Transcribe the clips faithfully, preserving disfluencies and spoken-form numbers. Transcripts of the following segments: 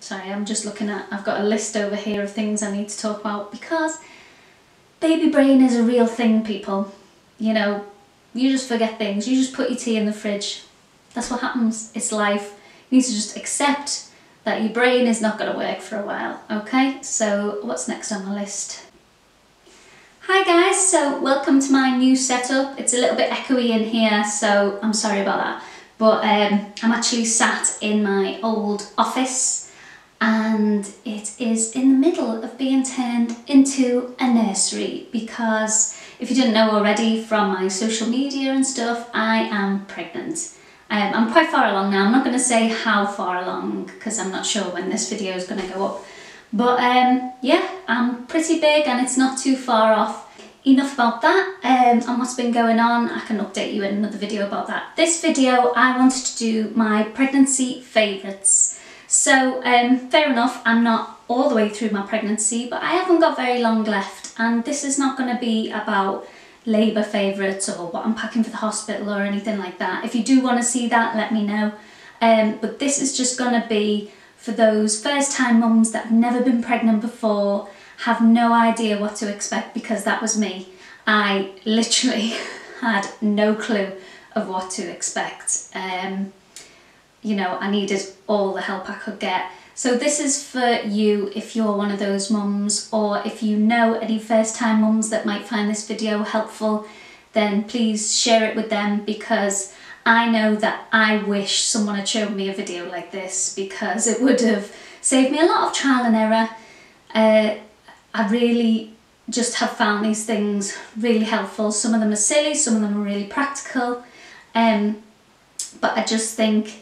sorry, I'm just looking at, I've got a list over here of things I need to talk about because baby brain is a real thing, people. You know, you just forget things. You just put your tea in the fridge. That's what happens. It's life. You need to just accept that your brain is not going to work for a while, okay? So what's next on my list? Hi guys, so welcome to my new setup. It's a little bit echoey in here, so I'm sorry about that. But um, I'm actually sat in my old office and it is in the middle of being turned into a nursery because if you didn't know already from my social media and stuff, I am pregnant. Um, I'm quite far along now. I'm not going to say how far along because I'm not sure when this video is going to go up. But um, yeah, I'm pretty big and it's not too far off. Enough about that um, and what's been going on. I can update you in another video about that. This video I wanted to do my pregnancy favourites. So um, fair enough, I'm not all the way through my pregnancy, but I haven't got very long left, and this is not going to be about labour favourites or what I'm packing for the hospital or anything like that. If you do want to see that, let me know. Um, but this is just going to be for those first time mums that have never been pregnant before, have no idea what to expect, because that was me. I literally had no clue of what to expect. Um, you know, I needed all the help I could get. So this is for you if you're one of those mums, or if you know any first time mums that might find this video helpful, then please share it with them, because I know that I wish someone had shown me a video like this, because it would have saved me a lot of trial and error. Uh, I really just have found these things really helpful. Some of them are silly, some of them are really practical, um, but I just think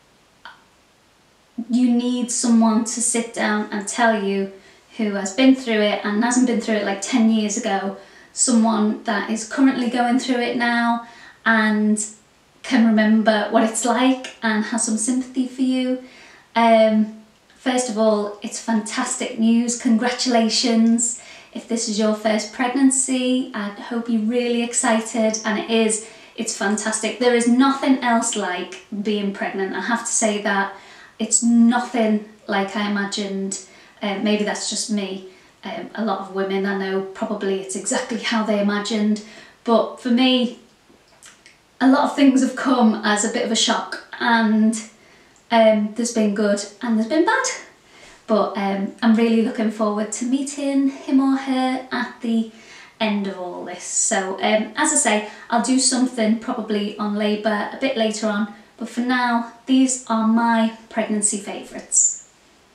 you need someone to sit down and tell you who has been through it and hasn't been through it like ten years ago, someone that is currently going through it now and can remember what it's like and has some sympathy for you. Um, first of all, it's fantastic news. Congratulations. If this is your first pregnancy, I hope you're really excited, and it is. It's fantastic. There is nothing else like being pregnant. I have to say that. It's nothing like I imagined. Uh, maybe that's just me. Um, a lot of women I know, probably it's exactly how they imagined. But for me, a lot of things have come as a bit of a shock, and um, there's been good and there's been bad. But um, I'm really looking forward to meeting him or her at the end of all this. So um, as I say, I'll do something probably on labour a bit later on. But for now, these are my pregnancy favourites.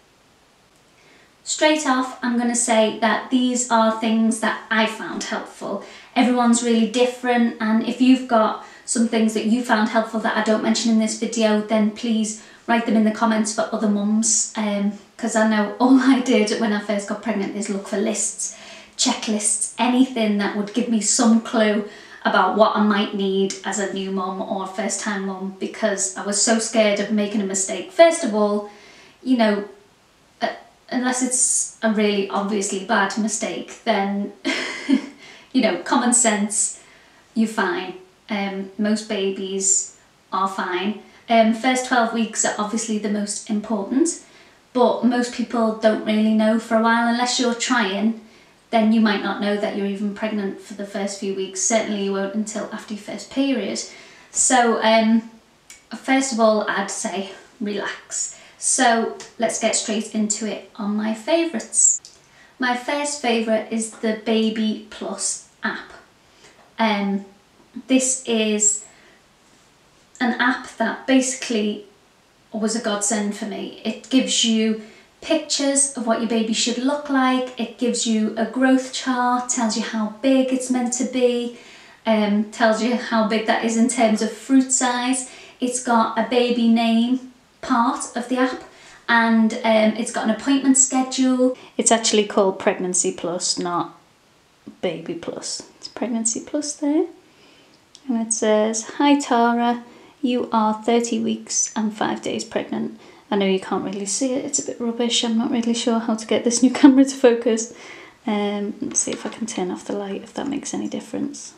Straight off, I'm going to say that these are things that I found helpful. Everyone's really different, and if you've got some things that you found helpful that I don't mention in this video, then please write them in the comments for other mums, because um, I know all I did when I first got pregnant is look for lists, checklists, anything that would give me some clue about what I might need as a new mum or first time mum, because I was so scared of making a mistake. First of all, you know, uh, unless it's a really obviously bad mistake, then, you know, common sense, you're fine. Um, most babies are fine. Um, first twelve weeks are obviously the most important, but most people don't really know for a while unless you're trying. Then you might not know that you're even pregnant for the first few weeks. Certainly you won't until after your first period. So um, first of all, I'd say relax. So let's get straight into it on my favourites. My first favourite is the Baby Plus app. Um, this is an app that basically was a godsend for me. It gives you pictures of what your baby should look like, it gives you a growth chart, tells you how big it's meant to be, um, tells you how big that is in terms of fruit size. It's got a baby name part of the app, and um, it's got an appointment schedule. It's actually called Pregnancy Plus, not Baby Plus. It's Pregnancy Plus there. And it says, "Hi Tara, you are thirty weeks and five days pregnant." I know you can't really see it, it's a bit rubbish. I'm not really sure how to get this new camera to focus. Um, let's see if I can turn off the light, if that makes any difference.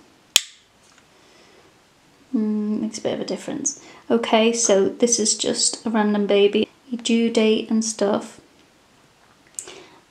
Mm, makes a bit of a difference. Okay, so this is just a random baby, due date and stuff.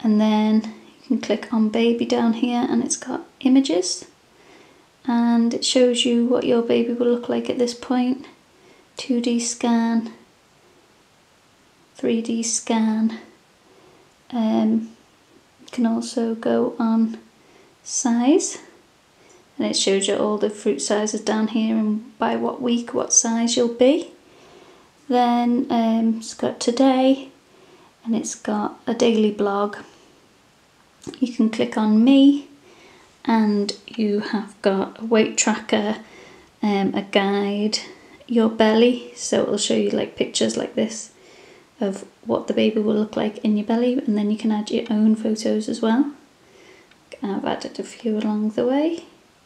and then you can click on baby down here and it's got images and it shows you what your baby will look like at this point. two D scan, three D scan. Um, you can also go on size and it shows you all the fruit sizes down here and by what week what size you'll be. Then um, it's got today and it's got a daily blog. You can click on me and you have got a weight tracker, um, a guide, your belly, so it'll show you like pictures like this of what the baby will look like in your belly, and then you can add your own photos as well. I've added a few along the way.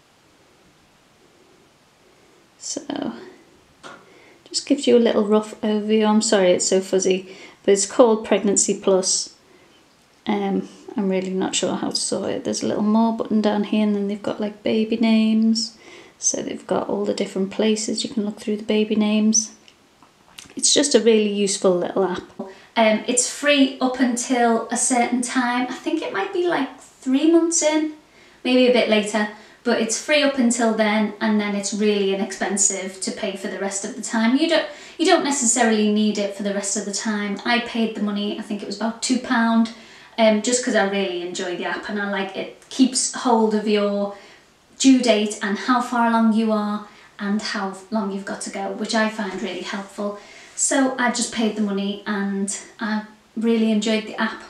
So just gives you a little rough overview. I'm sorry it's so fuzzy, but it's called Pregnancy Plus. Um, I'm really not sure how to sort it. There's a little more button down here and then they've got like baby names. So they've got all the different places you can look through the baby names. It's just a really useful little app. Um, it's free up until a certain time. I think it might be like three months in, maybe a bit later, but it's free up until then, and then it's really inexpensive to pay for the rest of the time. You don't, you don't necessarily need it for the rest of the time. I paid the money, I think it was about two pounds. Um, just because I really enjoy the app and I like it keeps hold of your due date and how far along you are and how long you've got to go, which I find really helpful. So I just paid the money and I really enjoyed the app.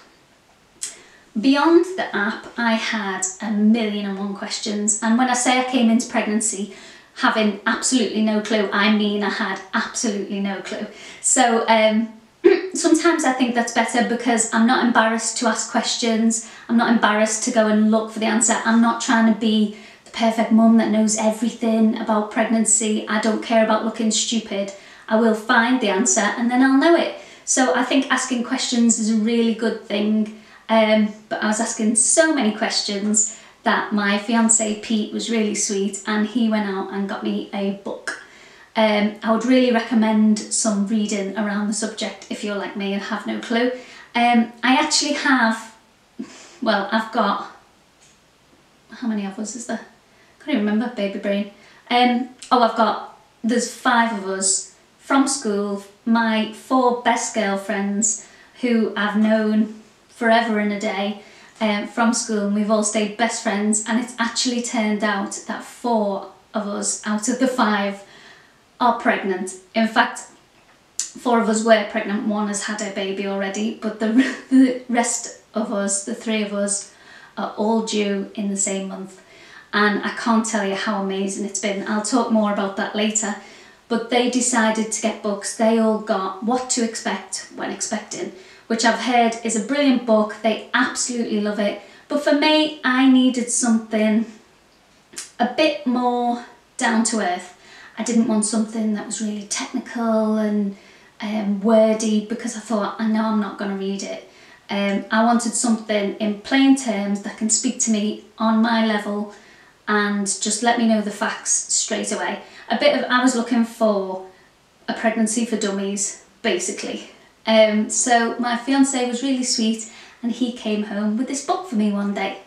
Beyond the app, I had a million and one questions, and when I say I came into pregnancy having absolutely no clue, I mean I had absolutely no clue. So um, sometimes I think that's better because I'm not embarrassed to ask questions. I'm not embarrassed to go and look for the answer. I'm not trying to be the perfect mum that knows everything about pregnancy. I don't care about looking stupid. I will find the answer and then I'll know it. So I think asking questions is a really good thing. Um, but I was asking so many questions that my fiance Pete was really sweet and he went out and got me a book. Um, I would really recommend some reading around the subject if you're like me and have no clue. Um, I actually have, well, I've got, how many of us is there? I can't even remember, baby brain. Um, oh, I've got, there's five of us from school, my four best girlfriends who I've known forever and a day um, from school, and we've all stayed best friends, and it's actually turned out that four of us out of the five are pregnant. In fact, four of us were pregnant, one has had a baby already, but the, the rest of us, the three of us, are all due in the same month. And I can't tell you how amazing it's been. I'll talk more about that later. But they decided to get books. They all got What to Expect When Expecting, which I've heard is a brilliant book. They absolutely love it. But for me, I needed something a bit more down to earth. I didn't want something that was really technical and um, wordy because I thought, I know I'm not going to read it. Um, I wanted something in plain terms that can speak to me on my level and just let me know the facts straight away. A bit of, I was looking for a pregnancy for dummies, basically. Um, so my fiance was really sweet and he came home with this book for me one day.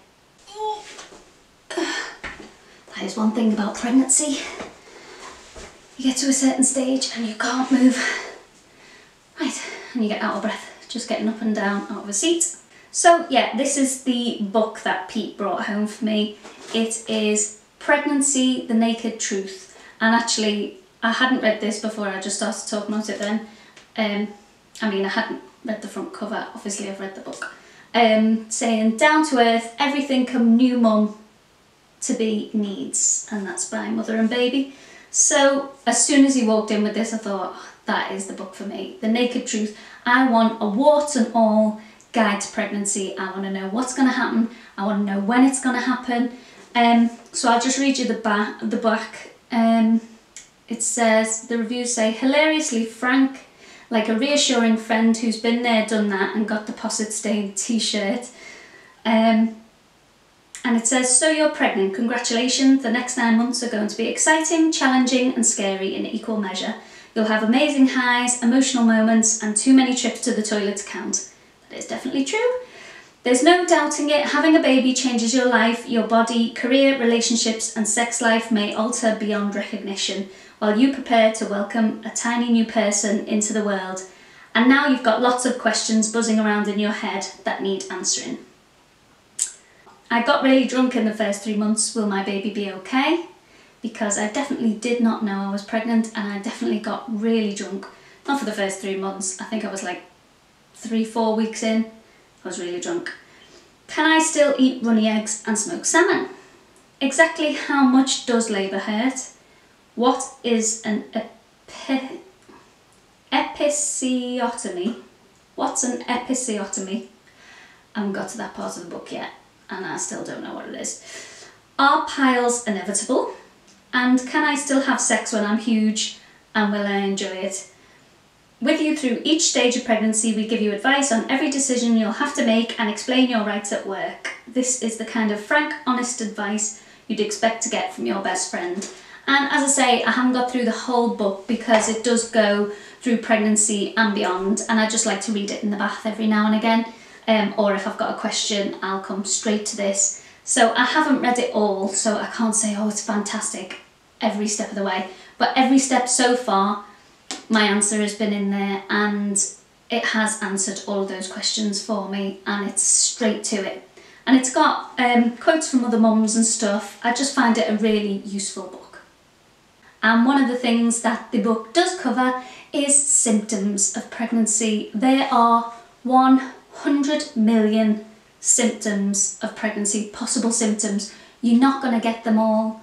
That is one thing about pregnancy. You get to a certain stage and you can't move. Right, and you get out of breath, just getting up and down out of a seat. So yeah, this is the book that Pete brought home for me. It is Pregnancy, the Naked Truth. And actually, I hadn't read this before I just started talking about it then. Um, I mean, I hadn't read the front cover, obviously I've read the book. Um, saying, down to earth, everything a new mum to be needs. And that's by Mother and Baby. So as soon as he walked in with this, I thought, oh, that is the book for me. The Naked Truth. I want a warts and all guide to pregnancy. I want to know what's going to happen. I want to know when it's going to happen. Um, so I'll just read you the back. The back. Um, it says, the reviews say, hilariously frank, like a reassuring friend who's been there, done that, and got deposit stained t-shirt. Um, and it says, so you're pregnant, congratulations. The next nine months are going to be exciting, challenging and scary in equal measure. You'll have amazing highs, emotional moments and too many trips to the toilet to count. That is definitely true. There's no doubting it, having a baby changes your life, your body, career, relationships and sex life may alter beyond recognition while you prepare to welcome a tiny new person into the world. And now you've got lots of questions buzzing around in your head that need answering. I got really drunk in the first three months. Will my baby be okay? Because I definitely did not know I was pregnant, and I definitely got really drunk. Not for the first three months. I think I was like three, four weeks in. I was really drunk. Can I still eat runny eggs and smoked salmon? Exactly how much does labour hurt? What is an epi episiotomy? What's an episiotomy? I haven't got to that part of the book yet, and I still don't know what it is. Are piles inevitable? And can I still have sex when I'm huge, and will I enjoy it? With you through each stage of pregnancy, we give you advice on every decision you'll have to make and explain your rights at work. This is the kind of frank, honest advice you'd expect to get from your best friend. And as I say, I haven't got through the whole book because it does go through pregnancy and beyond, and I just like to read it in the bath every now and again. Um, or if I've got a question, I'll come straight to this. So I haven't read it all, so I can't say, oh, it's fantastic every step of the way. But every step so far, my answer has been in there, and it has answered all of those questions for me, and it's straight to it. And it's got um, quotes from other mums and stuff. I just find it a really useful book. And one of the things that the book does cover is symptoms of pregnancy. There are one hundred million symptoms of pregnancy, possible symptoms. You're not going to get them all.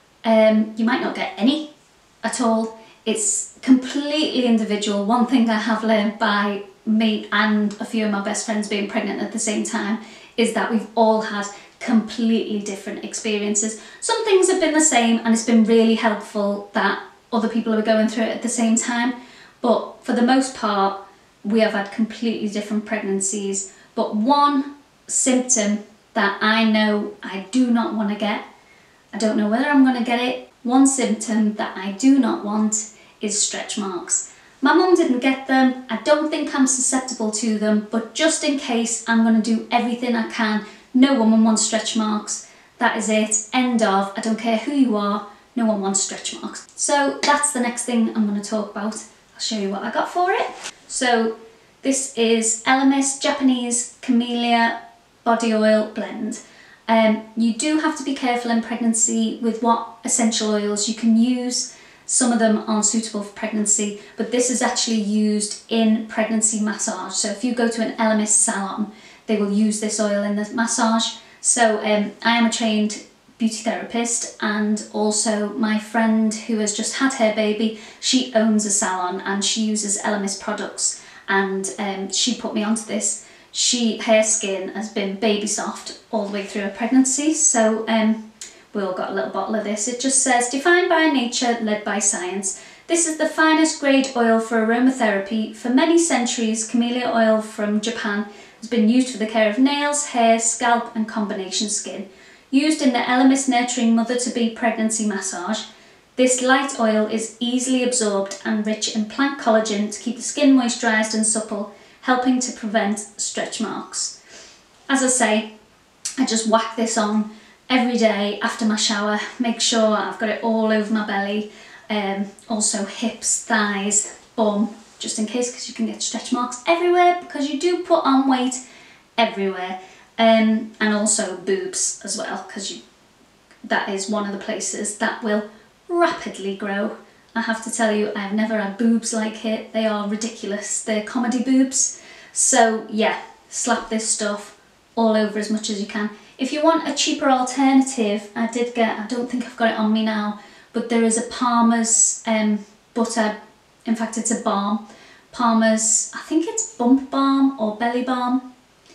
Um, you might not get any at all. It's completely individual. One thing I have learned by me and a few of my best friends being pregnant at the same time is that we've all had completely different experiences. Some things have been the same, and it's been really helpful that other people are going through it at the same time. But for the most part, we have had completely different pregnancies. But one symptom that I know I do not want to get, I don't know whether I'm going to get it, one symptom that I do not want is stretch marks. My mum didn't get them. I don't think I'm susceptible to them, but just in case, I'm going to do everything I can. No woman wants stretch marks. That is it. End of. I don't care who you are. No one wants stretch marks. So that's the next thing I'm going to talk about. I'll show you what I got for it. So this is Elemis Japanese Camellia Body Oil Blend. Um, you do have to be careful in pregnancy with what essential oils you can use. Some of them aren't suitable for pregnancy, but this is actually used in pregnancy massage. So if you go to an Elemis salon, they will use this oil in the massage. So um, I am a trained beauty therapist, and also my friend who has just had her baby, she owns a salon and she uses Elemis products, and um, she put me onto this. She, her skin has been baby soft all the way through her pregnancy, so um, we all got a little bottle of this. It just says, defined by nature, led by science. This is the finest grade oil for aromatherapy. For many centuries, camellia oil from Japan has been used for the care of nails, hair, scalp and combination skin. Used in the Elemis Nurturing Mother-to-Be Pregnancy Massage, this light oil is easily absorbed and rich in plant collagen to keep the skin moisturised and supple, helping to prevent stretch marks. As I say, I just whack this on every day after my shower, make sure I've got it all over my belly, um, also hips, thighs, bum, just in case, because you can get stretch marks everywhere because you do put on weight everywhere, um, and also boobs as well, because you that is one of the places that will rapidly grow. I have to tell you, I've never had boobs like it. They are ridiculous. They're comedy boobs. So yeah, slap this stuff all over as much as you can. If you want a cheaper alternative, I did get, I don't think I've got it on me now, but there is a Palmer's um, butter, in fact it's a balm. Palmer's, I think it's Bump Balm or Belly Balm.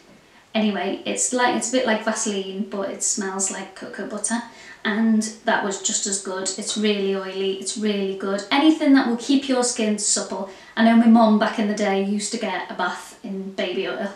Anyway, it's like, it's a bit like Vaseline, but it smells like cocoa butter. And that was just as good. It's really oily, it's really good. Anything that will keep your skin supple. I know my mum back in the day used to get a bath in baby oil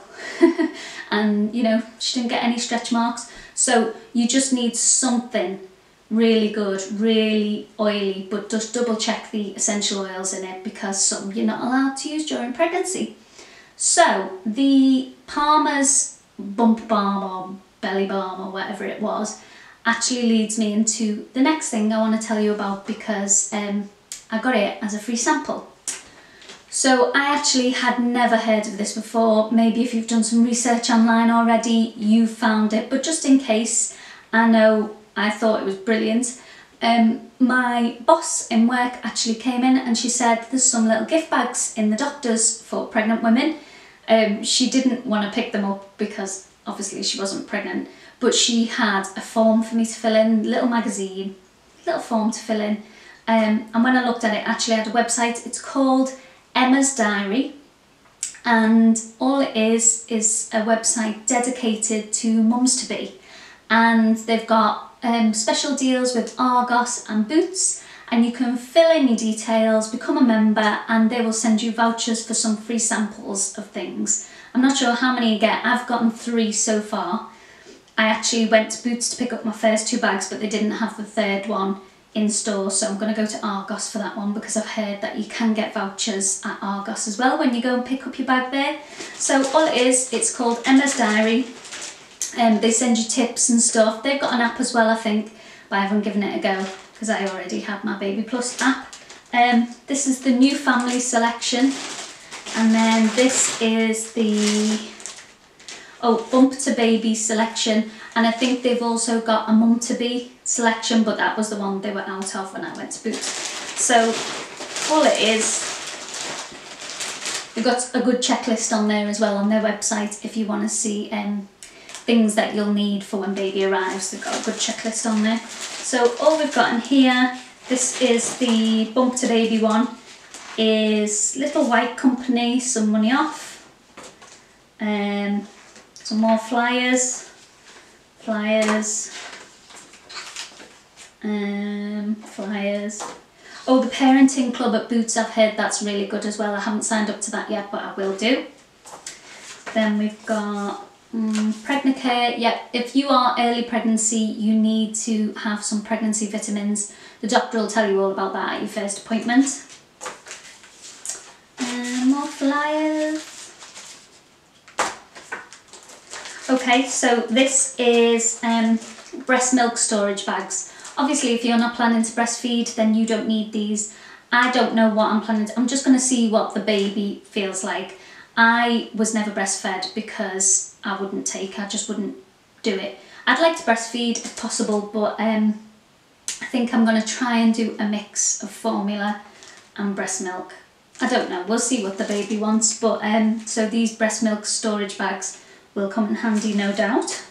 and you know, she didn't get any stretch marks. So you just need something really good, really oily, but just double check the essential oils in it because some you're not allowed to use during pregnancy. So the Palmer's bump balm or belly balm or whatever it was actually leads me into the next thing I want to tell you about, because um, I got it as a free sample. So I actually had never heard of this before. Maybe if you've done some research online already, you found it, but just in case, I know I thought it was brilliant. Um, my boss in work actually came in and she said there's some little gift bags in the doctors for pregnant women. Um, she didn't want to pick them up because obviously she wasn't pregnant, but she had a form for me to fill in, little magazine, little form to fill in. Um, and when I looked at it, actually had a website. It's called Emma's Diary, and all it is is a website dedicated to mums-to-be, and they've got um, special deals with Argos and Boots, and you can fill in your details, become a member, and they will send you vouchers for some free samples of things. I'm not sure how many you get. I've gotten three so far. I actually went to Boots to pick up my first two bags, but they didn't have the third one in store, so I'm going to go to Argos for that one, because I've heard that you can get vouchers at Argos as well when you go and pick up your bag there. So all it is, it's called Emma's Diary, and um, they send you tips and stuff. They've got an app as well, I think, but I haven't given it a go because I already have my Baby Plus app. Um, this is the new family selection, and then this is the oh bump to baby selection, and I think they've also got a mum to be selection, but that was the one they were out of when I went to Boots. So all it is, they've got a good checklist on there as well on their website if you want to see um, things that you'll need for when baby arrives. They've got a good checklist on there. So all we've got in here, this is the bump to baby one, is Little White Company, some money off, um, some more flyers, flyers, um, flyers. Oh, the parenting club at Boots, I've heard that's really good as well. I haven't signed up to that yet, but I will do. Then we've got um, Pregnacare. Yeah, if you are early pregnancy, you need to have some pregnancy vitamins. The doctor will tell you all about that at your first appointment. And more flyers. Okay, so this is um, breast milk storage bags. Obviously, if you're not planning to breastfeed, then you don't need these. I don't know what I'm planning to, I'm just going to see what the baby feels like. I was never breastfed because I wouldn't take, I just wouldn't do it. I'd like to breastfeed if possible, but um, I think I'm going to try and do a mix of formula and breast milk. I don't know, we'll see what the baby wants, but um, so these breast milk storage bags will come in handy, no doubt.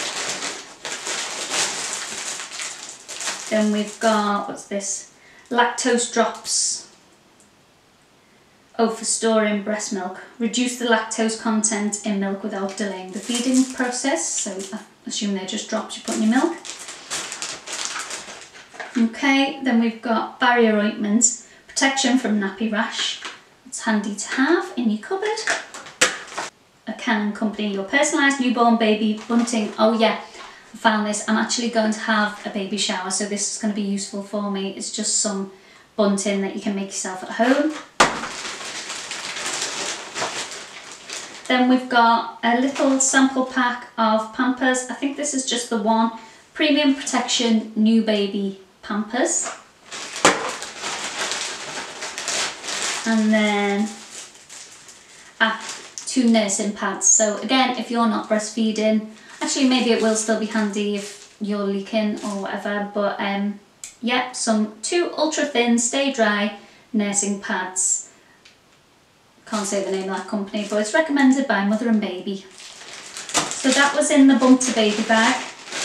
Then we've got, what's this? Lactose drops. Oh, for storing breast milk. Reduce the lactose content in milk without delaying the feeding process. So I assume they're just drops you put in your milk. Okay, then we've got barrier ointment. Protection from nappy rash. It's handy to have in your cupboard. A Canon Company, your personalised newborn baby bunting. Oh yeah, I found this. I'm actually going to have a baby shower, so this is going to be useful for me. It's just some bunting that you can make yourself at home. Then we've got a little sample pack of Pampers. I think this is just the one. Premium Protection New Baby Pampers. And then ah, two nursing pads. So again, if you're not breastfeeding, actually maybe it will still be handy if you're leaking or whatever, but um, yeah, some two ultra thin, stay dry nursing pads. Can't say the name of that company, but it's recommended by Mother and Baby. So that was in the bump to baby bag.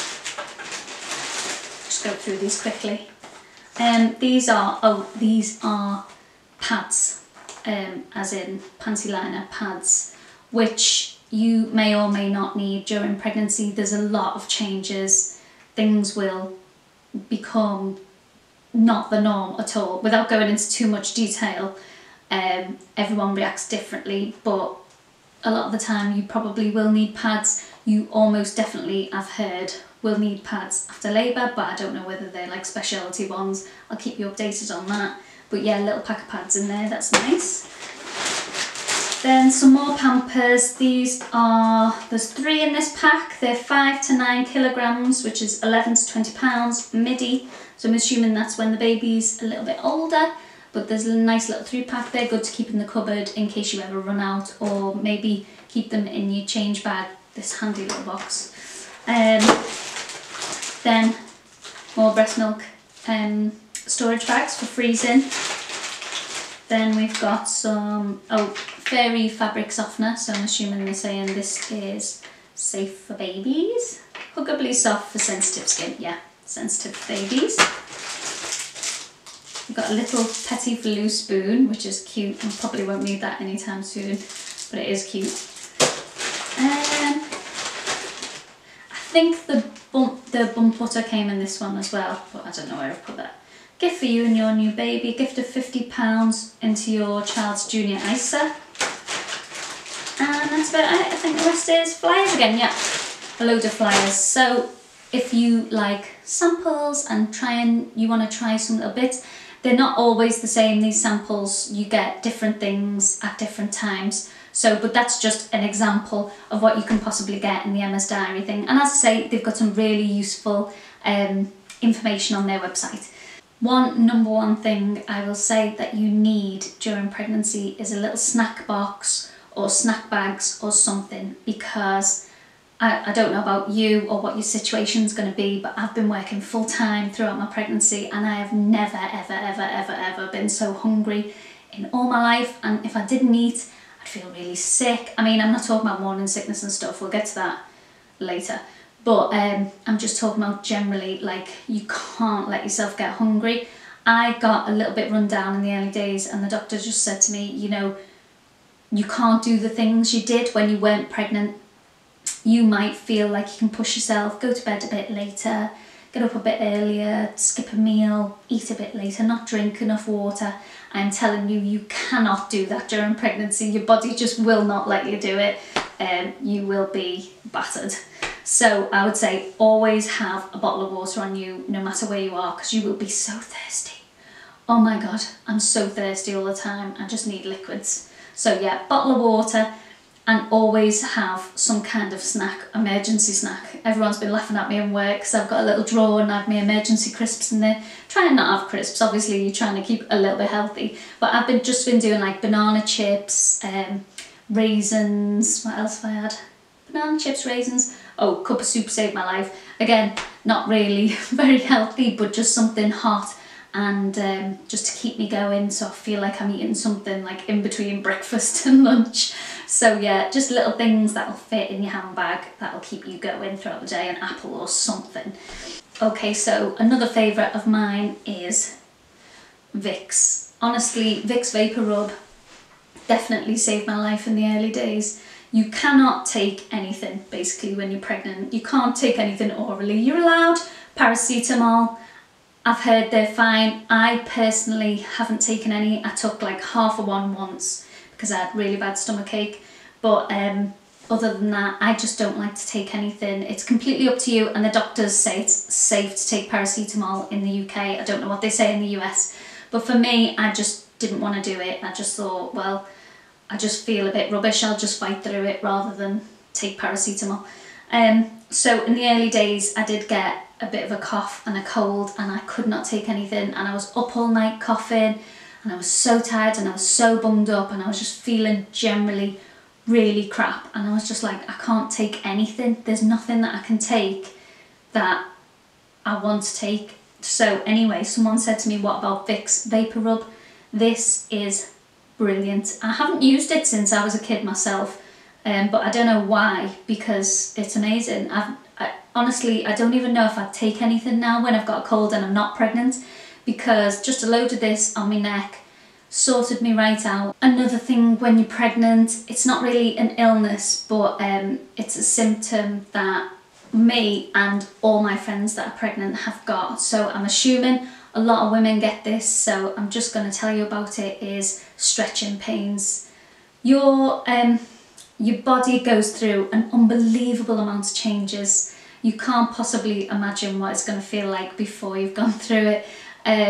Just go through these quickly. Um, these are, oh, these are pads, um, as in panty liner pads, which you may or may not need during pregnancy. There's a lot of changes. Things will become not the norm at all. Without going into too much detail, um, everyone reacts differently, but a lot of the time you probably will need pads. You almost definitely, I've heard, will need pads after labour, but I don't know whether they're like specialty ones. I'll keep you updated on that. But yeah, a little pack of pads in there, that's nice. Then some more Pampers. These are, there's three in this pack. They're five to nine kilograms, which is eleven to twenty pounds, midi. So I'm assuming that's when the baby's a little bit older. But there's a nice little three pack. They're good to keep in the cupboard in case you ever run out, or maybe keep them in your change bag, this handy little box. Um, then more breast milk um, storage bags for freezing. Then we've got some, oh, fairy fabric softener, so I'm assuming they're saying this is safe for babies. Huggably soft for sensitive skin, yeah, sensitive for babies. We've got a little petit flou spoon, which is cute, and probably won't need that anytime soon, but it is cute. Um, I think the bump, the bump butter came in this one as well, but I don't know where I've put that. Gift for you and your new baby. Gift of fifty pounds into your child's junior I S A. And that's about it. I think the rest is flyers again, yeah. A load of flyers. So if you like samples and try and you want to try some little bits, they're not always the same, these samples. You get different things at different times. So, but that's just an example of what you can possibly get in the Emma's Diary thing. And as I say, they've got some really useful um, information on their website. One number one thing I will say that you need during pregnancy is a little snack box or snack bags or something, because I, I don't know about you or what your situation is going to be, but I've been working full time throughout my pregnancy and I have never ever ever ever ever been so hungry in all my life. And if I didn't eat, I'd feel really sick. I mean, I'm not talking about morning sickness and stuff, we'll get to that later. But um, I'm just talking about generally, like, you can't let yourself get hungry. I got a little bit run down in the early days and the doctor just said to me, you know, you can't do the things you did when you weren't pregnant. You might feel like you can push yourself, go to bed a bit later, get up a bit earlier, skip a meal, eat a bit later, not drink enough water. I'm telling you, you cannot do that during pregnancy. Your body just will not let you do it. Um, you will be battered. So I would say always have a bottle of water on you no matter where you are, because you will be so thirsty. Oh my god, I'm so thirsty all the time. I just need liquids. So yeah, bottle of water, and always have some kind of snack, emergency snack. Everyone's been laughing at me in work because I've got a little drawer and I have my emergency crisps in there. Try and not have crisps, obviously you're trying to keep a little bit healthy. But I've been just been doing like banana chips, um, raisins, what else have I had? Banana chips, raisins. Oh, cup of soup saved my life. Again, not really very healthy, but just something hot and um, just to keep me going, so I feel like I'm eating something like in between breakfast and lunch. So yeah, just little things that'll fit in your handbag that'll keep you going throughout the day, an apple or something. Okay, so another favourite of mine is Vicks. Honestly, Vicks Vapor Rub definitely saved my life in the early days. You cannot take anything basically when you're pregnant. You can't take anything orally. You're allowed paracetamol. I've heard they're fine. I personally haven't taken any. I took like half a one once because I had really bad stomachache. But um, other than that, I just don't like to take anything. It's completely up to you, and the doctors say it's safe to take paracetamol in the U K. I don't know what they say in the U S. But for me, I just didn't want to do it. I just thought, well, I just feel a bit rubbish, I'll just fight through it rather than take paracetamol. Um, so in the early days I did get a bit of a cough and a cold and I could not take anything, and I was up all night coughing and I was so tired and I was so bunged up and I was just feeling generally really crap, and I was just like, I can't take anything. There's nothing that I can take that I want to take. So anyway, someone said to me, what about Vicks Vapor Rub? This is brilliant. I haven't used it since I was a kid myself, um, but I don't know why, because it's amazing. I've, I, honestly, I don't even know if I'd take anything now when I've got a cold and I'm not pregnant, because just a load of this on my neck sorted me right out. Another thing when you're pregnant, it's not really an illness, but um, it's a symptom that me and all my friends that are pregnant have got. So I'm assuming a lot of women get this, so I'm just going to tell you about it, is stretching pains. Your, um, your body goes through an unbelievable amount of changes. You can't possibly imagine what it's going to feel like before you've gone through it. Um,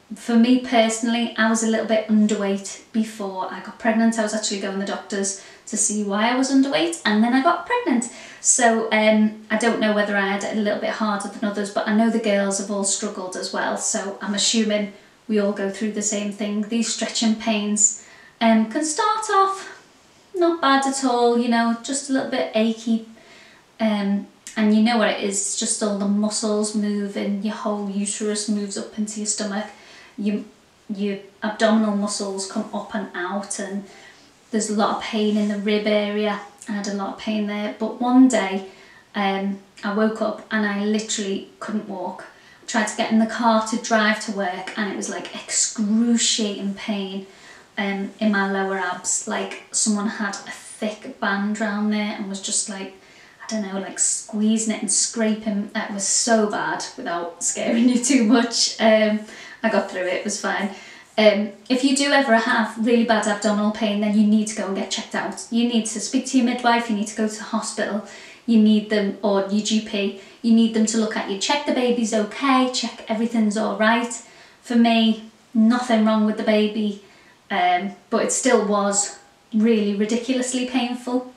for me personally, I was a little bit underweight before I got pregnant. I was actually going to the doctors to see why I was underweight, and then I got pregnant. So um, I don't know whether I had it a little bit harder than others, but I know the girls have all struggled as well, so I'm assuming we all go through the same thing. These stretching pains um, can start off not bad at all, you know, just a little bit achy, um, and you know what it is, it's just all the muscles moving, your whole uterus moves up into your stomach, your, your abdominal muscles come up and out, and there's a lot of pain in the rib area. I had a lot of pain there, but one day um, I woke up and I literally couldn't walk. I tried to get in the car to drive to work, and it was like excruciating pain um, in my lower abs, like someone had a thick band around there and was just like, I don't know, like squeezing it and scraping. It was so bad, without scaring you too much. Um, I got through it, it was fine. Um, if you do ever have really bad abdominal pain, then you need to go and get checked out. You need to speak to your midwife, you need to go to the hospital, you need them, or your G P, you need them to look at you, check the baby's okay, check everything's all right. For me, nothing wrong with the baby, um, but it still was really ridiculously painful.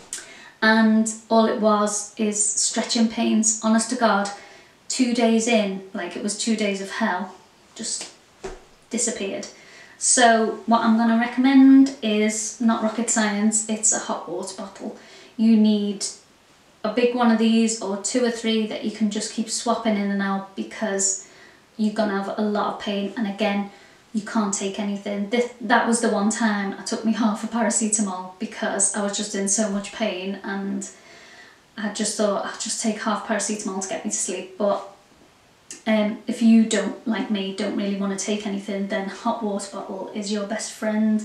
And all it was is stretching pains, honest to God. Two days in, like it was two days of hell, just disappeared. So what I'm going to recommend is not rocket science, it's a hot water bottle. You need a big one of these or two or three that you can just keep swapping in and out, because you're going to have a lot of pain, and again, you can't take anything. This, that was the one time I took me half a paracetamol because I was just in so much pain, and I just thought I'd just take half paracetamol to get me to sleep. But Um, if you don't, like me, don't really want to take anything, then hot water bottle is your best friend.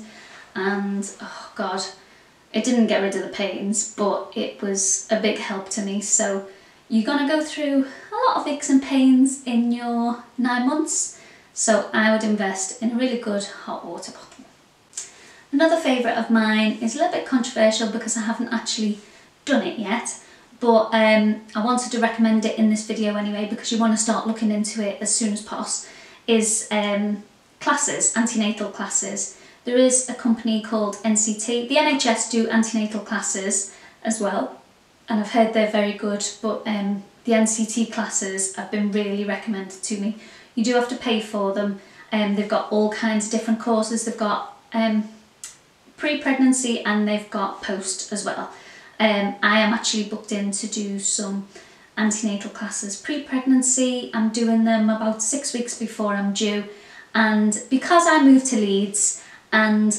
And oh god, it didn't get rid of the pains, but it was a big help to me. So you're gonna go through a lot of aches and pains in your nine months, so I would invest in a really good hot water bottle. Another favourite of mine is a little bit controversial because I haven't actually done it yet, but um, I wanted to recommend it in this video anyway, because you want to start looking into it as soon as possible, is um, classes, antenatal classes. There is a company called N C T. The N H S do antenatal classes as well, and I've heard they're very good, but um, the N C T classes have been really recommended to me. You do have to pay for them, and um, they've got all kinds of different courses. They've got um, pre-pregnancy and they've got post as well. Um, I am actually booked in to do some antenatal classes pre-pregnancy. I'm doing them about six weeks before I'm due, and because I moved to Leeds and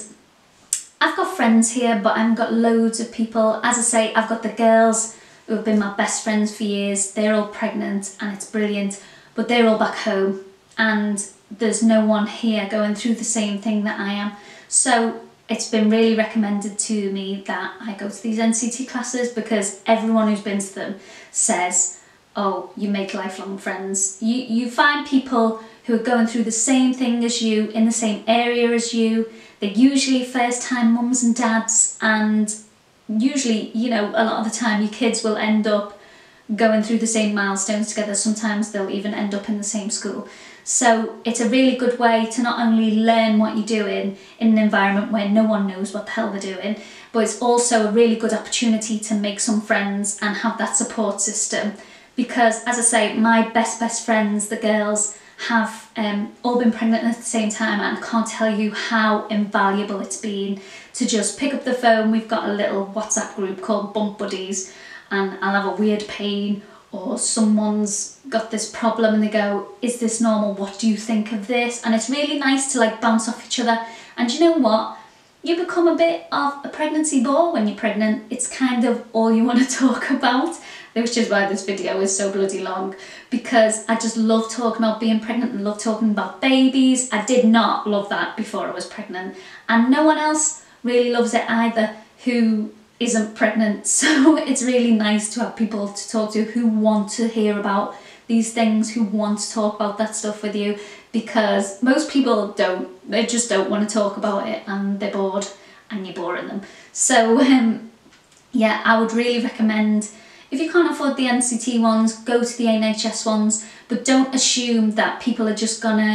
I've got friends here, but I've got loads of people. As I say, I've got the girls who have been my best friends for years. They're all pregnant and it's brilliant, but they're all back home and there's no one here going through the same thing that I am. So it's been really recommended to me that I go to these N C T classes, because everyone who's been to them says, oh, you make lifelong friends. You, you find people who are going through the same thing as you, in the same area as you. They're usually first-time mums and dads, and usually, you know, a lot of the time your kids will end up going through the same milestones together. Sometimes they'll even end up in the same school. So it's a really good way to not only learn what you're doing in an environment where no one knows what the hell they're doing, but it's also a really good opportunity to make some friends and have that support system. Because, as I say, my best, best friends, the girls, have um, all been pregnant at the same time, and I can't tell you how invaluable it's been to just pick up the phone. We've got a little WhatsApp group called Bump Buddies, and I'll have a weird pain, or someone's got this problem and they go, is this normal? What do you think of this? And it's really nice to like bounce off each other. And you know what? You become a bit of a pregnancy bore when you're pregnant. It's kind of all you want to talk about, which is why this video is so bloody long, because I just love talking about being pregnant and love talking about babies. I did not love that before I was pregnant, and no one else really loves it either who isn't pregnant. So it's really nice to have people to talk to who want to hear about these things, who want to talk about that stuff with you, because most people don't. They just don't want to talk about it, and they're bored and you're boring them. So um, yeah, I would really recommend, if you can't afford the N C T ones, go to the N H S ones, but don't assume that people are just gonna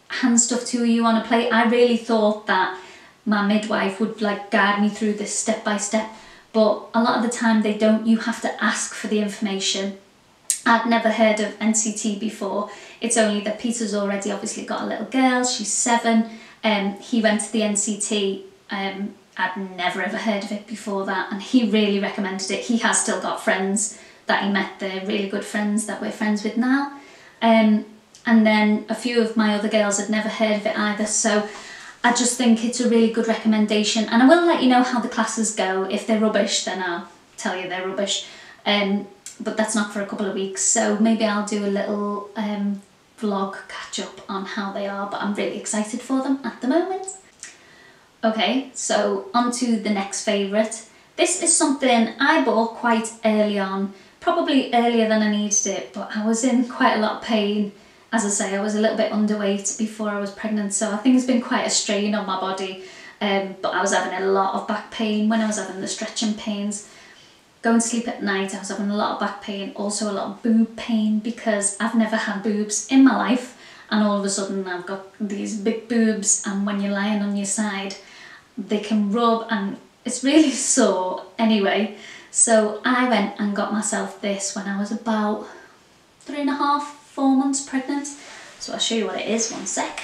hand stuff to you on a plate. I really thought that my midwife would like guide me through this step by step, but a lot of the time they don't. You have to ask for the information. I'd never heard of N C T before. It's only that Peter's already obviously got a little girl, she's seven, and um, he went to the N C T. Um, I'd never ever heard of it before that, and he really recommended it. He has still got friends that he met there, really good friends that we're friends with now. Um, and then a few of my other girls had never heard of it either, so I just think it's a really good recommendation. And I will let you know how the classes go. If they're rubbish, then I'll tell you they're rubbish. Um, but that's not for a couple of weeks, so maybe I'll do a little um, vlog catch up on how they are, but I'm really excited for them at the moment. Okay, so on to the next favourite. This is something I bought quite early on, probably earlier than I needed it, but I was in quite a lot of pain. As I say, I was a little bit underweight before I was pregnant, so I think it's been quite a strain on my body. Um, but I was having a lot of back pain when I was having the stretching pains. Going to sleep at night, I was having a lot of back pain, also a lot of boob pain, because I've never had boobs in my life, and all of a sudden I've got these big boobs, and when you're lying on your side, they can rub and it's really sore anyway. So I went and got myself this when I was about three and a half, four months pregnant. So I'll show you what it is, one sec.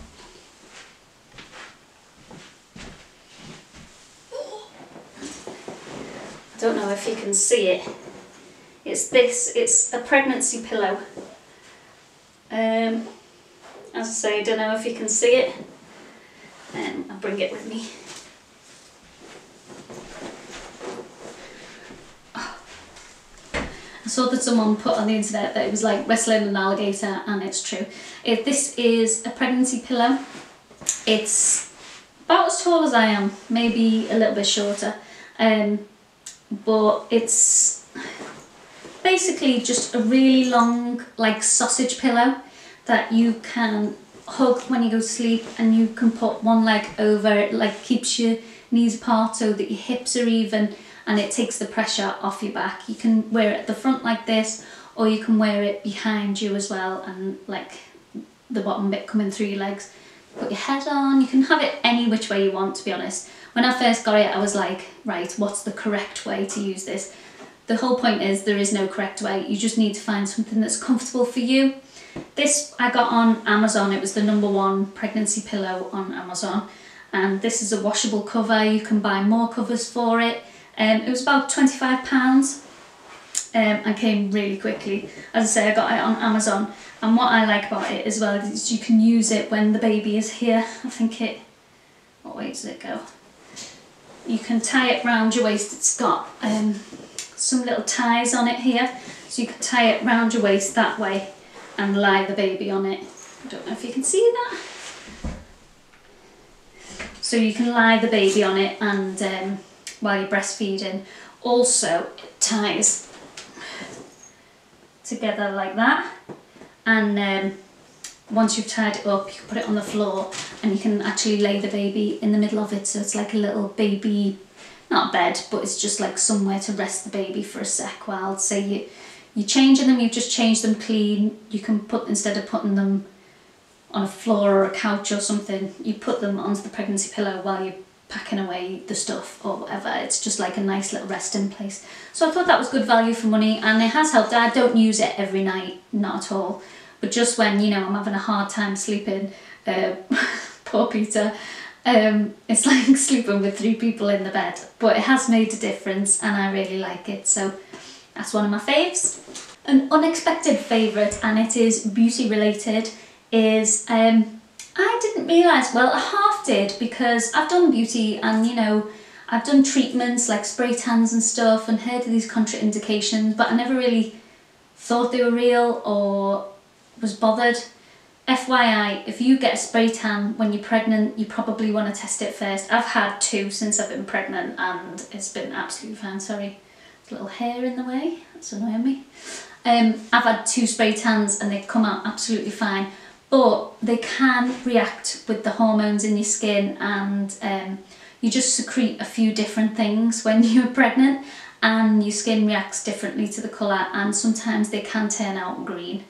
I don't know if you can see it. It's this, it's a pregnancy pillow. Um, as I say, I don't know if you can see it. Um, I'll bring it with me. Oh. I saw that someone put on the internet that it was like wrestling an alligator, and it's true. It, this is a pregnancy pillow. It's about as tall as I am, maybe a little bit shorter. Um, but it's basically just a really long, like sausage pillow that you can hug when you go to sleep, and you can put one leg over it, like keeps your knees apart so that your hips are even, and it takes the pressure off your back. You can wear it at the front like this, or you can wear it behind you as well, and like the bottom bit coming through your legs. Put your head on, you can have it any which way you want, to be honest. When I first got it, I was like, right, what's the correct way to use this? The whole point is there is no correct way. You just need to find something that's comfortable for you. This I got on Amazon. It was the number one pregnancy pillow on Amazon. And this is a washable cover. You can buy more covers for it. Um, it was about twenty-five pounds. Um, and came really quickly. As I say, I got it on Amazon. And what I like about it as well is you can use it when the baby is here. I think it, what way does it go? You can tie it round your waist. It's got um, some little ties on it here. So you can tie it round your waist that way and lie the baby on it. I don't know if you can see that. So you can lie the baby on it, and um, while you're breastfeeding. Also, it ties together like that, and um, once you've tied it up, you can put it on the floor and you can actually lay the baby in the middle of it, so it's like a little baby, not bed, but it's just like somewhere to rest the baby for a sec while, say you, you're changing them, you've just changed them clean. You can put, instead of putting them on a floor or a couch or something, you put them onto the pregnancy pillow while you're packing away the stuff or whatever. It's just like a nice little resting place. So I thought that was good value for money, and it has helped. I don't use it every night, not at all, but just when, you know, I'm having a hard time sleeping, uh, poor Peter, um, it's like sleeping with three people in the bed, but it has made a difference and I really like it, so that's one of my faves. An unexpected favourite, and it is beauty related, is um, I didn't realise, well I half did, because I've done beauty and, you know, I've done treatments like spray tans and stuff and heard of these contraindications, but I never really thought they were real or was bothered. F Y I, if you get a spray tan when you're pregnant, you probably want to test it first. I've had two since I've been pregnant and it's been absolutely fine. Sorry, there's a little hair in the way, that's annoying me. Um, I've had two spray tans and they've come out absolutely fine, but they can react with the hormones in your skin, and um, you just secrete a few different things when you're pregnant and your skin reacts differently to the colour, and sometimes they can turn out green.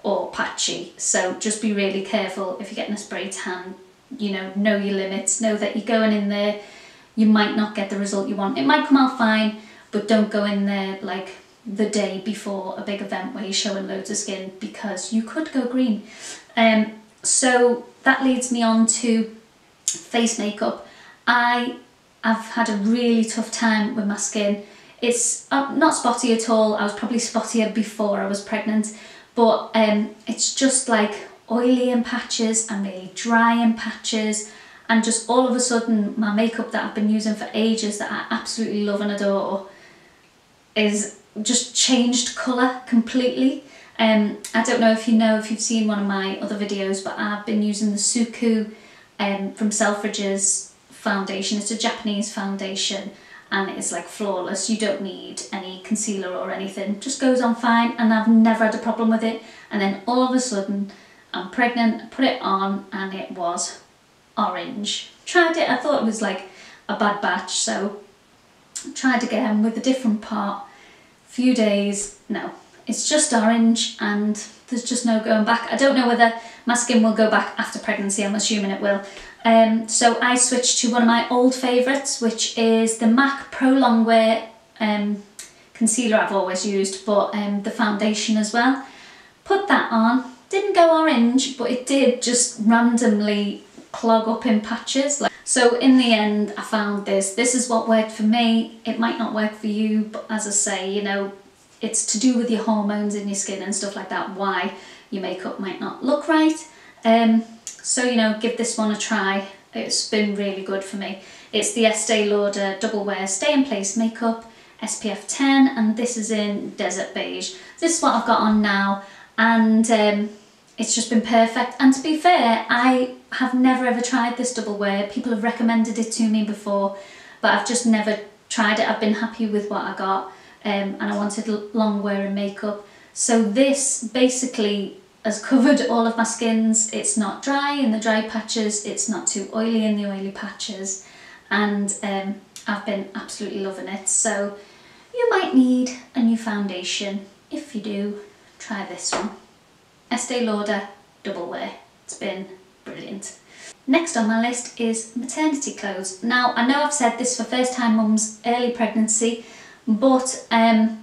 or patchy. So just be really careful if you're getting a spray tan. You know, know your limits, know that you're going in there, you might not get the result you want. It might come out fine, but don't go in there like the day before a big event where you're showing loads of skin, because you could go green. Um, so that leads me on to face makeup. I have had a really tough time with my skin. It's uh, not spotty at all. I was probably spottier before I was pregnant, but um, it's just like oily in patches and really dry in patches, and just all of a sudden my makeup that I've been using for ages that I absolutely love and adore is just changed colour completely. Um, I don't know if you know, if you've seen one of my other videos, but I've been using the Suku um, from Selfridges foundation. It's a Japanese foundation and it's like flawless. You don't need any concealer or anything, just goes on fine, and I've never had a problem with it. And then all of a sudden I'm pregnant, put it on and it was orange. Tried it, I thought it was like a bad batch, so tried again with a different part. Few days, no, it's just orange and there's just no going back. I don't know whether my skin will go back after pregnancy, I'm assuming it will. Um, so I switched to one of my old favourites, which is the MAC Pro Longwear um, concealer I've always used, but um, the foundation as well. Put that on, didn't go orange, but it did just randomly clog up in patches. So in the end I found this, this is what worked for me. It might not work for you, but as I say, you know, it's to do with your hormones in your skin and stuff like that, why your makeup might not look right. Um, so, you know, give this one a try. It's been really good for me. It's the Estee Lauder Double Wear Stay in Place Makeup, S P F ten, and this is in Desert Beige. This is what I've got on now, and um, it's just been perfect. And to be fair, I have never ever tried this double wear. People have recommended it to me before, but I've just never tried it. I've been happy with what I got, um, and I wanted long wear and makeup. So this basically has covered all of my skins. It's not dry in the dry patches, it's not too oily in the oily patches, and um, I've been absolutely loving it. So you might need a new foundation. If you do, try this one. Estee Lauder Double Wear. It's been brilliant. Next on my list is maternity clothes. Now, I know I've said this for first time mums, early pregnancy, but um,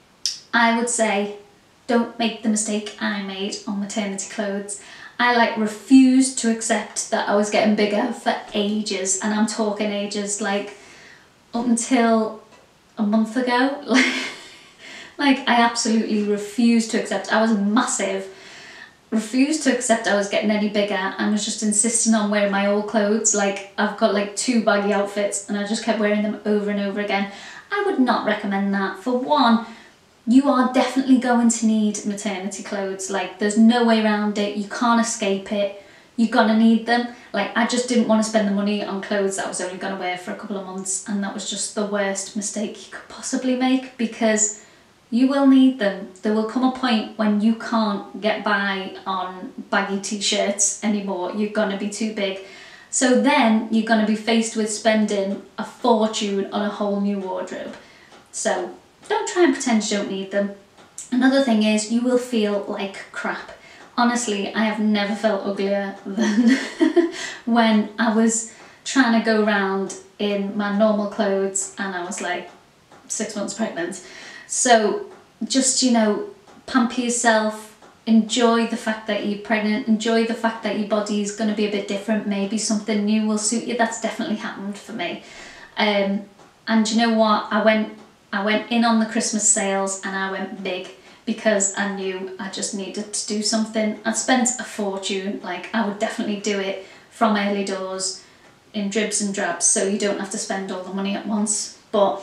I would say don't make the mistake I made on maternity clothes. I like refused to accept that I was getting bigger for ages, and I'm talking ages, like up until a month ago. Like, like I absolutely refused to accept. I was massive. Refused to accept I was getting any bigger, and was just insisting on wearing my old clothes. Like, I've got like two baggy outfits and I just kept wearing them over and over again. I would not recommend that. For one, you are definitely going to need maternity clothes. Like, there's no way around it. You can't escape it. You're gonna need them. Like, I just didn't want to spend the money on clothes that I was only gonna wear for a couple of months, and that was just the worst mistake you could possibly make, because you will need them. There will come a point when you can't get by on baggy t-shirts anymore. You're gonna be too big. So then you're gonna be faced with spending a fortune on a whole new wardrobe. So don't try and pretend you don't need them. Another thing is, you will feel like crap. Honestly, I have never felt uglier than when I was trying to go around in my normal clothes and I was like six months pregnant. So just, you know, pamper yourself, enjoy the fact that you're pregnant, enjoy the fact that your body is going to be a bit different, maybe something new will suit you. That's definitely happened for me. Um, and you know what, I went, I went in on the Christmas sales and I went big, because I knew I just needed to do something. I spent a fortune. Like, I would definitely do it from early doors in dribs and drabs, so you don't have to spend all the money at once, but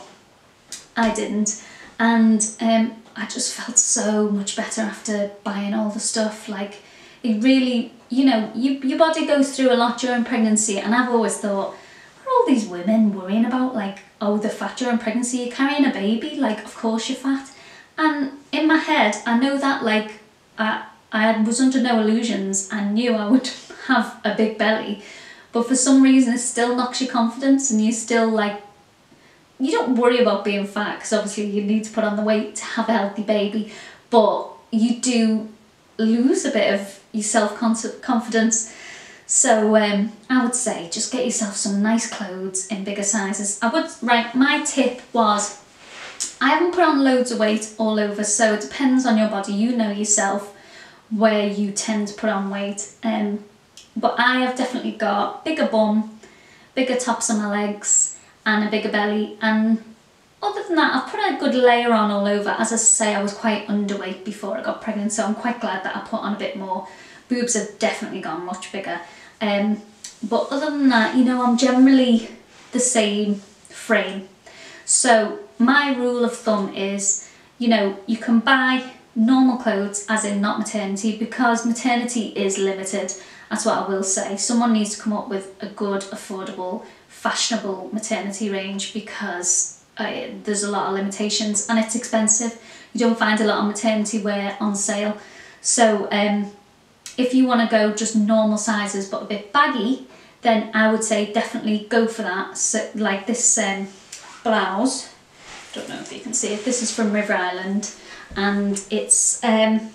I didn't. And um, I just felt so much better after buying all the stuff. Like, it really, you know, you, your body goes through a lot during pregnancy, and I've always thought, what are all these women worrying about? Like, oh, the fat during pregnancy, you're carrying a baby, like, of course you're fat. And in my head, I know that, like, I, I was under no illusions. I knew I would have a big belly, but for some reason it still knocks your confidence, and you still, like, you don't worry about being fat, because obviously you need to put on the weight to have a healthy baby, but you do lose a bit of your self-confidence. So um, I would say just get yourself some nice clothes in bigger sizes. I would, right, my tip was, I haven't put on loads of weight all over, so it depends on your body. You know yourself where you tend to put on weight. Um, but I have definitely got bigger bum, bigger tops on my legs, and a bigger belly. And other than that, I've put a good layer on all over. As I say, I was quite underweight before I got pregnant, so I'm quite glad that I put on a bit more. Boobs have definitely gone much bigger. Um, but other than that, you know, I'm generally the same frame. So my rule of thumb is, you know, you can buy normal clothes, as in not maternity, because maternity is limited. That's what I will say. Someone needs to come up with a good, affordable, fashionable maternity range, because uh, there's a lot of limitations and it's expensive. You don't find a lot of maternity wear on sale. So um, if you want to go just normal sizes but a bit baggy, then I would say definitely go for that. So like this um, blouse, don't know if you can see it, this is from River Island, and it's um,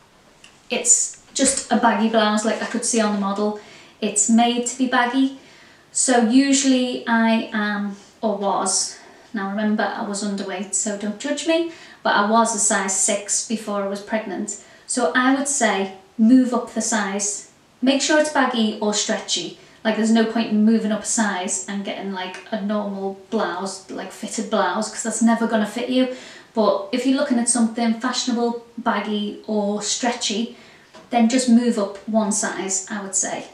it's just a baggy blouse like I could see on the model. It's made to be baggy. So usually I am, or was, now remember I was underweight, so don't judge me, but I was a size six before I was pregnant. So I would say move up the size, make sure it's baggy or stretchy. Like there's no point in moving up a size and getting like a normal blouse, like fitted blouse, because that's never going to fit you. But if you're looking at something fashionable, baggy or stretchy, then just move up one size, I would say.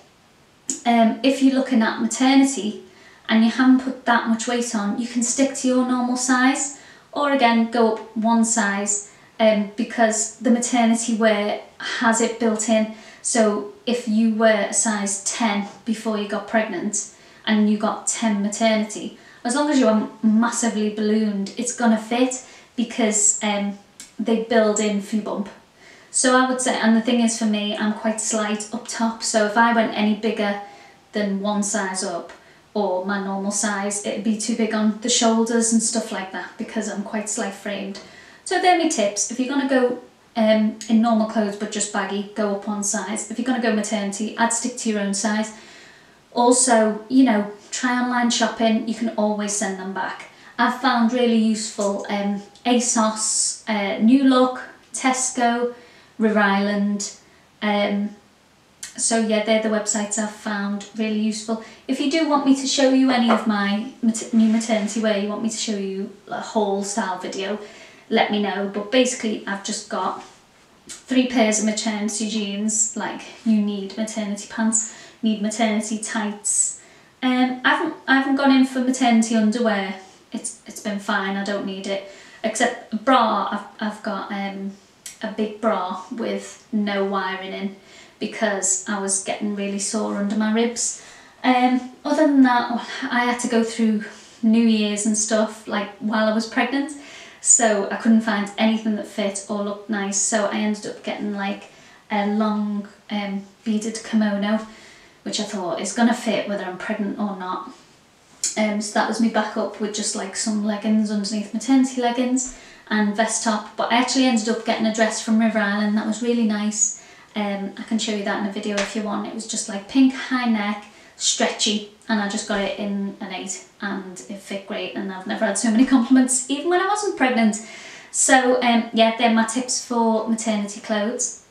Um, if you're looking at maternity and you haven't put that much weight on, you can stick to your normal size, or again go up one size, um, because the maternity wear has it built in. So if you were a size ten before you got pregnant and you got ten maternity, as long as you aren't massively ballooned, it's gonna fit, because um, they build in for your bump. So I would say, and the thing is for me, I'm quite slight up top, so if I went any bigger than one size up, or my normal size, it'd be too big on the shoulders and stuff like that, because I'm quite slight framed. So they're my tips. If you're gonna go um, in normal clothes but just baggy, go up one size. If you're gonna go maternity, I'd stick to your own size. Also, you know, try online shopping, you can always send them back. I've found really useful um, ASOS, uh, New Look, Tesco, River Island. Um, so yeah, they're the websites I've found really useful. If you do want me to show you any of my mat new maternity wear, you want me to show you a whole style video, let me know. But basically I've just got three pairs of maternity jeans. Like, you need maternity pants, need maternity tights. Um, I haven't I haven't gone in for maternity underwear. It's it's been fine. I don't need it. Except a bra. I've I've got um a big bra with no wiring in, because I was getting really sore under my ribs. Um, other than that, I had to go through New Year's and stuff like while I was pregnant, so I couldn't find anything that fit or looked nice. So I ended up getting like a long um, beaded kimono, which I thought is gonna fit whether I'm pregnant or not. Um, so that was me back up with just like some leggings underneath, maternity leggings and vest top. But I actually ended up getting a dress from River Island that was really nice. Um, I can show you that in a video if you want. It was just like pink, high neck, stretchy, and I just got it in an eight and it fit great, and I've never had so many compliments even when I wasn't pregnant. So um, yeah, they're my tips for maternity clothes.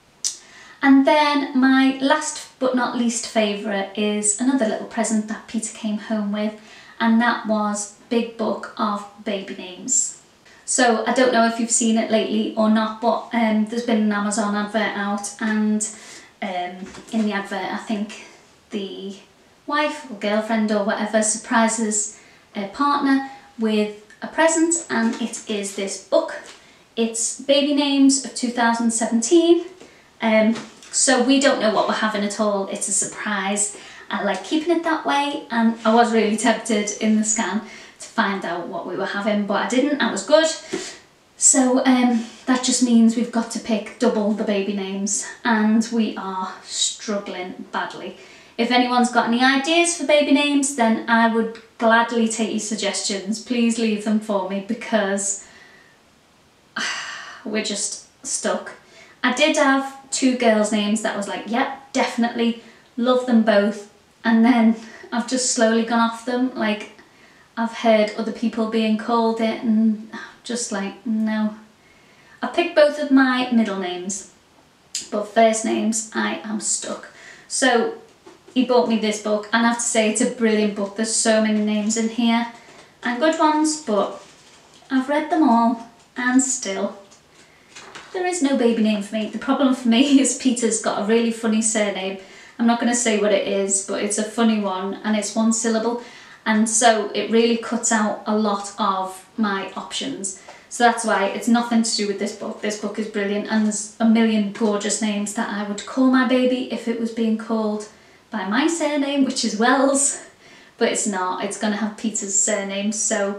And then my last but not least favourite is another little present that Peter came home with, and that was a big book of baby names. So I don't know if you've seen it lately or not, but um, there's been an Amazon advert out, and um, in the advert I think the wife or girlfriend or whatever surprises a partner with a present, and it is this book. It's Baby Names of two thousand seventeen. Um, so we don't know what we're having at all. It's a surprise. I like keeping it that way, and I was really tempted in the scan to find out what we were having, but I didn't. I was good. So um, that just means we've got to pick double the baby names, and we are struggling badly. If anyone's got any ideas for baby names, then I would gladly take your suggestions. Please leave them for me, because we're just stuck. I did have two girls' names that was like, yep, definitely, love them both. And then I've just slowly gone off them. Like, I've heard other people being called it and just like, no. I picked both of my middle names, but first names, I am stuck. So he bought me this book, and I have to say it's a brilliant book. There's so many names in here and good ones, but I've read them all and still there is no baby name for me. The problem for me is Peter's got a really funny surname. I'm not going to say what it is, but it's a funny one and it's one syllable, and so it really cuts out a lot of my options. So that's why it's nothing to do with this book. This book is brilliant, and there's a million gorgeous names that I would call my baby if it was being called by my surname, which is Wells, but it's not. It's going to have Peter's surname, so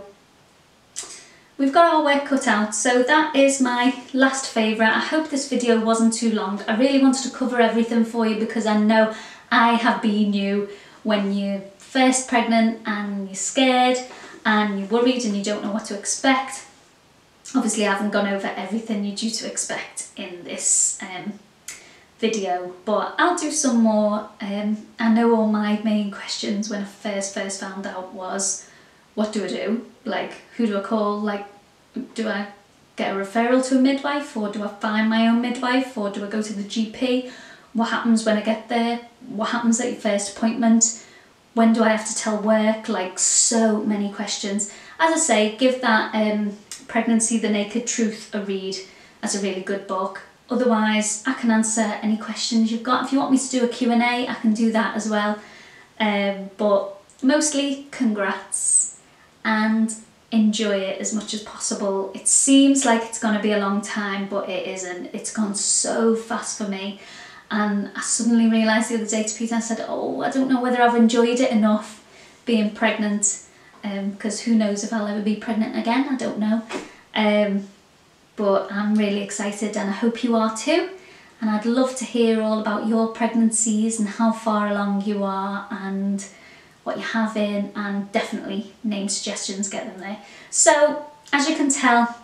we've got our work cut out. So that is my last favourite. I hope this video wasn't too long. I really wanted to cover everything for you because I know I have been you when you're first pregnant and you're scared and you're worried and you don't know what to expect. Obviously I haven't gone over everything you're due to expect in this um, video, but I'll do some more. Um, I know all my main questions when I first first found out was, what do I do? Like, who do I call? Like, do I get a referral to a midwife, or do I find my own midwife, or do I go to the G P? What happens when I get there? What happens at your first appointment? When do I have to tell work? Like, so many questions. As I say, give that um, Pregnancy the Naked Truth a read. That's a really good book. Otherwise, I can answer any questions you've got. If you want me to do a Q and A, I can do that as well. Um, but mostly, congrats and enjoy it as much as possible. It seems like it's going to be a long time, but it isn't. It's gone so fast for me. And I suddenly realised the other day to Peter, I said, oh, I don't know whether I've enjoyed it enough being pregnant, because um, who knows if I'll ever be pregnant again, I don't know. Um, but I'm really excited and I hope you are too. And I'd love to hear all about your pregnancies and how far along you are and what you're having, and definitely name suggestions, get them there. So as you can tell,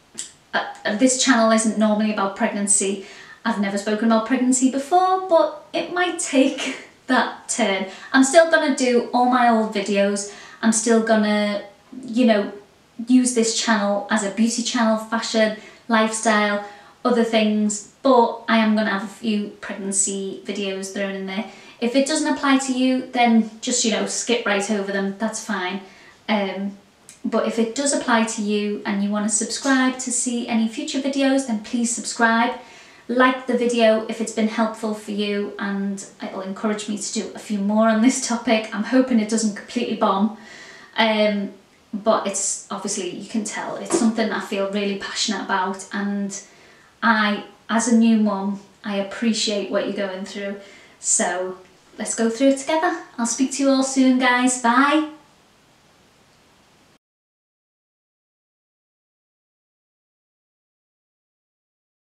uh, this channel isn't normally about pregnancy. I've never spoken about pregnancy before, but it might take that turn. I'm still gonna do all my old videos. I'm still gonna, you know, use this channel as a beauty channel, fashion, lifestyle, other things, but I am gonna have a few pregnancy videos thrown in there. If it doesn't apply to you, then just, you know, skip right over them, that's fine. Um, but if it does apply to you and you want to subscribe to see any future videos, then please subscribe. Like the video if it's been helpful for you, and it'll encourage me to do a few more on this topic. I'm hoping it doesn't completely bomb, um, but it's obviously, you can tell, it's something I feel really passionate about, and I, as a new mum, I appreciate what you're going through. So let's go through it together. I'll speak to you all soon, guys. Bye.